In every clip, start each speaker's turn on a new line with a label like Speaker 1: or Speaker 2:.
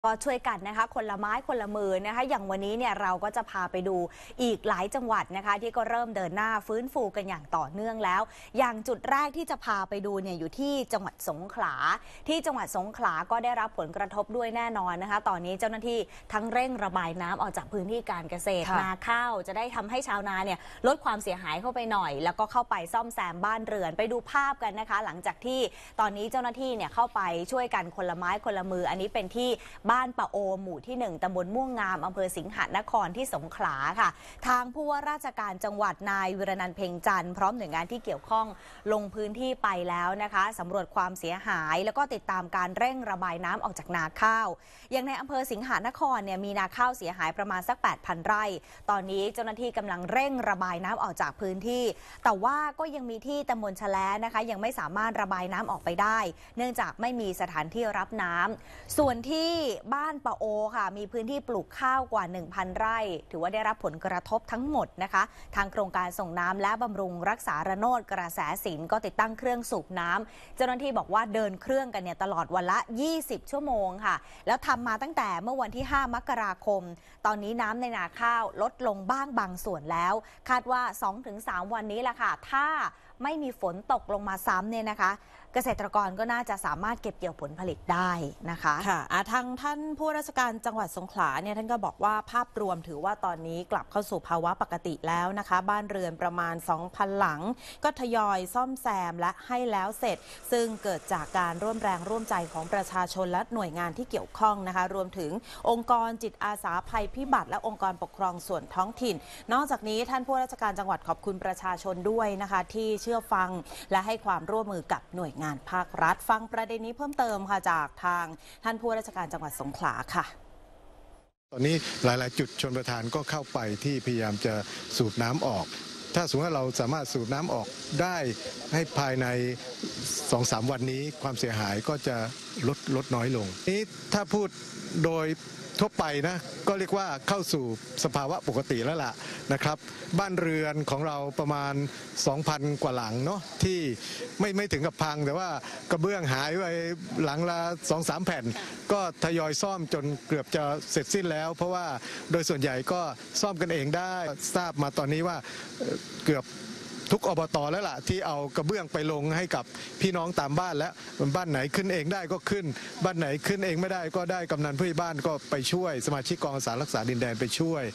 Speaker 1: ก็ช่วยกันนะคะคนละไม้คนละมือนะคะอย่างวันนี้เนี่ยเราก็จะพาไปดูอีกหลายจังหวัดนะคะที่ก็เริ่มเดินหน้าฟื้นฟูกันอย่างต่อเนื่องแล้วอย่างจุดแรกที่จะพาไปดูเนี่ยอยู่ที่จังหวัดสงขลาที่จังหวัดสงขลาก็ได้รับผลกระทบด้วยแน่นอนนะคะตอนนี้เจ้าหน้าที่ทั้งเร่งระบายน้ำออกจากพื้นที่การเกษตรนาข้าวจะได้ทำให้ชาวนาเนี่ยลดความเสียหายเข้าไปหน่อยแล้วก็เข้าไปซ่อมแซมบ้านเรือนไปดูภาพกันนะคะหลังจากที่ตอนนี้เจ้าหน้าที่เนี่ยเข้าไปช่วยกันคนละไม้คนละมืออันนี้เป็นที่บ้านปะโอหมู่ที่1ตำบลม่วงงามอำเภอสิงหนครที่สงขลาค่ะทางผู้ว่าราชการจังหวัดนายวิรนันท์เพ็งจันทร์พร้อมหน่วยงานที่เกี่ยวข้องลงพื้นที่ไปแล้วนะคะสำรวจความเสียหายแล้วก็ติดตามการเร่งระบายน้ำออกจากนาข้าวอย่างในอำเภอสิงหนครเนี่ยมีนาข้าวเสียหายประมาณสัก 8,000 ไร่ตอนนี้เจ้าหน้าที่กำลังเร่งระบายน้ำออกจากพื้นที่แต่ว่าก็ยังมีที่ตำบลชะแล้นะคะยังไม่สามารถระบายน้ำออกไปได้เนื่องจากไม่มีสถานที่รับน้ำส่วนที่บ้านปะโอค่ะมีพื้นที่ปลูกข้าวกว่า 1,000 ไร่ถือว่าได้รับผลกระทบทั้งหมดนะคะทางโครงการส่งน้ำและบำรุงรักษาระโนดกระแสสินก็ติดตั้งเครื่องสูบน้ำเจ้าหน้าที่บอกว่าเดินเครื่องกันเนี่ยตลอดวันละ20 ชั่วโมงค่ะแล้วทำมาตั้งแต่เมื่อวันที่5 มกราคมตอนนี้น้ำในนาข้าวลดลงบ้างบางส่วนแล้วคาดว่า 2-3 วันนี้แหละค่ะถ้าไม่มีฝนตกลงมาซ้ำเนี่ยนะคะเกษตรกรก็น่าจะสามารถเก็บเกี่ยวผลผลิตได้นะคะ
Speaker 2: ค่ะทางท่านผู้ราชการจังหวัดสงขลาเนี่ยท่านก็บอกว่าภาพรวมถือว่าตอนนี้กลับเข้าสู่ภาวะปกติแล้วนะคะบ้านเรือนประมาณ 2,000 หลังก็ทยอยซ่อมแซมและให้แล้วเสร็จซึ่งเกิดจากการร่วมแรงร่วมใจของประชาชนและหน่วยงานที่เกี่ยวข้องนะคะรวมถึงองค์กรจิตอาสาภัยพิบัติและองค์กรปกครองส่วนท้องถิ่นนอกจากนี้ท่านผู้ราชการจังหวัดขอบคุณประชาชนด้วยนะคะที่เชื่อฟังและให้ความร่วมมือกับหน่วยงานภาครัฐฟังประเด็นนี้เพิ่มเติมค่ะจากทางท่านผู้ว่าราชการจังหวัดสงขลาค่ะ
Speaker 3: ตอนนี้หลายๆจุดชลประทานก็เข้าไปที่พยายามจะสูบน้ำออกถ้าสมมติว่าเราสามารถสูบน้ำออกได้ให้ภายใน 2-3 วันนี้ความเสียหายก็จะลดน้อยลงนี้ถ้าพูดโดยทั่วไปนะก็เรียกว่าเข้าสู่สภาวะปกติแล้วล่ะนะครับบ้านเรือนของเราประมาณ 2,000 กว่าหลังเนาะที่ไม่ถึงกับพังแต่ว่ากระเบื้องหายไปหลังละ 2-3 แผ่นก็ทยอยซ่อมจนเกือบจะเสร็จสิ้นแล้วเพราะว่าโดยส่วนใหญ่ก็ซ่อมกันเองได้ทราบมาตอนนี้ว่าเกือบทุกอบต.แล้วล่ะที่เอากระเบื้องไปลงให้กับพี่น้องตามบ้านแล้วบ้านไหนขึ้นเองได้ก็ขึ้นบ้านไหนขึ้นเองไม่ได้ก็ได้กำนันผู้ใหญ่บ้านก็ไปช่วยสมาชิกกองอาสารักษาดินแดนไปช่วย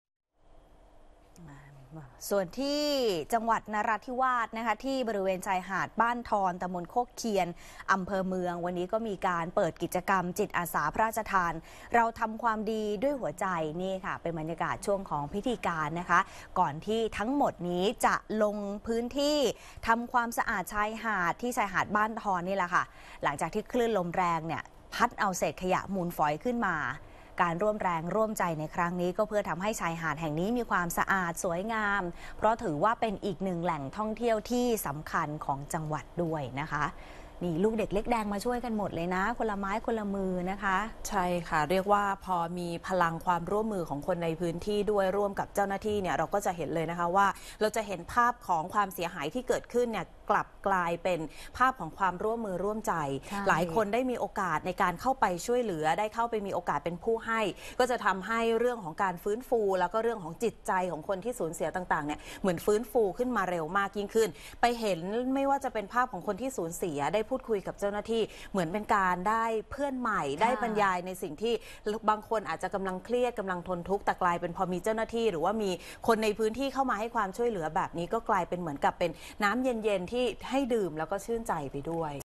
Speaker 1: ส่วนที่จังหวัดนราธิวาสนะคะที่บริเวณชายหาดบ้านทอนตำบลโคกเคียนอำเภอเมืองวันนี้ก็มีการเปิดกิจกรรมจิตอาสาพระราชทานเราทำความดีด้วยหัวใจนี่ค่ะเป็นบรรยากาศช่วงของพิธีการนะคะก่อนที่ทั้งหมดนี้จะลงพื้นที่ทำความสะอาดชายหาดที่ชายหาดบ้านทอนนี่แหละค่ะหลังจากที่คลื่นลมแรงเนี่ยพัดเอาเศษขยะมูลฝอยขึ้นมาการร่วมแรงร่วมใจในครั้งนี้ก็เพื่อทำให้ชายหาดแห่งนี้มีความสะอาดสวยงามเพราะถือว่าเป็นอีกหนึ่งแหล่งท่องเที่ยวที่สำคัญของจังหวัดด้วยนะคะนี่ลูกเด็กเล็กแดงมาช่วยกันหมดเลยนะคนละไม้คนละมือนะคะ
Speaker 2: ใช่ค่ะเรียกว่าพอมีพลังความร่วมมือของคนในพื้นที่ด้วยร่วมกับเจ้าหน้าที่เนี่ยเราก็จะเห็นเลยนะคะว่าเราจะเห็นภาพของความเสียหายที่เกิดขึ้นเนี่ยกลับกลายเป็นภาพของความร่วมมือร่วมใจหลายคนได้มีโอกาสในการเข้าไปช่วยเหลือได้เข้าไปมีโอกาสเป็นผู้ให้ก็จะทำให้เรื่องของการฟื้นฟูแล้วก็เรื่องของจิตใจของคนที่สูญเสียต่างๆเนี่ยเหมือนฟื้นฟูขึ้นมาเร็วมากยิ่งขึ้นไปเห็นไม่ว่าจะเป็นภาพของคนที่สูญเสียได้พูดคุยกับเจ้าหน้าที่เหมือนเป็นการได้เพื่อนใหม่ได้บรรยายในสิ่งที่บางคนอาจจะกำลังเครียดกำลังทนทุกข์แต่กลายเป็นพอมีเจ้าหน้าที่หรือว่ามีคนในพื้นที่เข้ามาให้ความช่วยเหลือแบบนี้ก็กลายเป็นเหมือนกับเป็นน้ำเย็นๆที่ให้ดื่มแล้วก็ชื่นใจไปด้วย